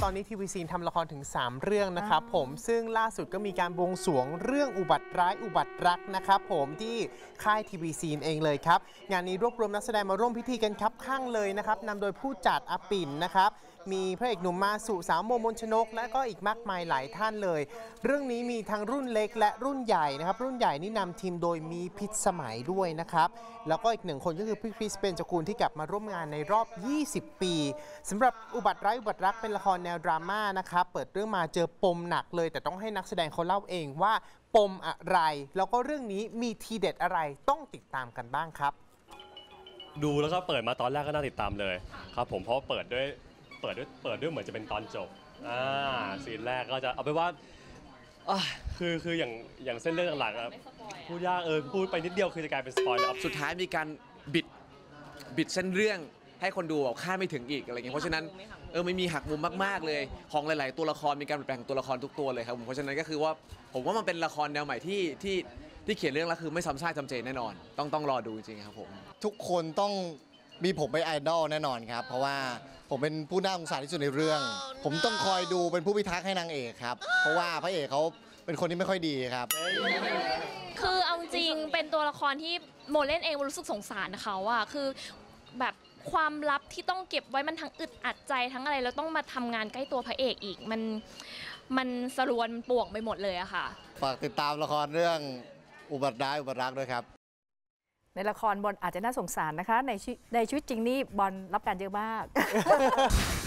ตอนนี้ทีวีซีทำละครถึง3เรื่องนะครับผมซึ่งล่าสุดก็มีการบวงสรวงเรื่องอุบัติร้ายอุบัติรักนะครับผมที่ค่ายทีวีซีเองเลยครับงานนี้รวบรวมนักแสดงมาร่วมพิธีกันครับข้างเลยนะครับนำโดยผู้จัดอาปิ่นนะครับมีพระเอกหนุ่มมาสุสาวโมมนชนกและก็อีกมากมายหลายท่านเลยเรื่องนี้มีทั้งรุ่นเล็กและรุ่นใหญ่นะครับรุ่นใหญ่นี่นำทีมโดยมีพิษสมัยด้วยนะครับแล้วก็อีกหนึ่งคนก็คือพี่คริสเบญจกูลที่กลับมาร่วมงานในรอบ20 ปีสำหรับอุบัติร้ายอุบัติรักเป็นละครแนวดราม่านะครับเปิดเรื่องมาเจอปมหนักเลยแต่ต้องให้นักแสดงเขาเล่าเองว่าปมอะไรแล้วก็เรื่องนี้มีทีเด็ดอะไรต้องติดตามกันบ้างครับดูแล้วก็เปิดมาตอนแรกก็น่าติดตามเลยครับผมเพราะเปิดด้วยเหมือนจะเป็นตอนจบซีนแรกก็จะเอาไปว่าคืออย่างเส้นเรื่องหลักๆพูดยากพูดไปนิดเดียวคือจะกลายเป็นสปอยล์สุดท้ายมีการบิดเส้นเรื่องให้คนดูคาดไม่ถึงอีกอะไรเงี้ยเพราะฉะนั้นไม่มีหักมุมมากๆเลยของหลายๆตัวละครมีการเปลี่ยนแปลงตัวละครทุกตัวเลยครับเพราะฉะนั้นก็คือว่าผมว่ามันเป็นละครแนวใหม่ที่เขียนเรื่องแล้วคือไม่ซ้ำซากจำเจแน่นอนต้องรอดูจริงๆครับผมทุกคนต้องมีผมเป็นไอดอลแน่นอนครับเพราะว่าผมเป็นผู้น่าสงสารที่สุดในเรื่องผมต้องคอยดูเป็นผู้พิทักษ์ให้นางเอกครับเพราะว่าพระเอกเขาเป็นคนที่ไม่ค่อยดีครับคือเอาจริงเป็นตัวละครที่โมเล่นเองรู้สึกสงสารเขาอะคือแบบความลับที่ต้องเก็บไว้มันทั้งอึดอัดใจทั้งอะไรแล้วต้องมาทำงานใกล้ตัวพระเอกอีกมันสรวนป่วงไปหมดเลยอะค่ะฝากติดตามละครเรื่องอุบัติร้ายอุบัติรักด้วยครับในละครบอลอาจจะน่าสงสารนะคะในชีวิตจริงนี่บอลรับการเยอะมาก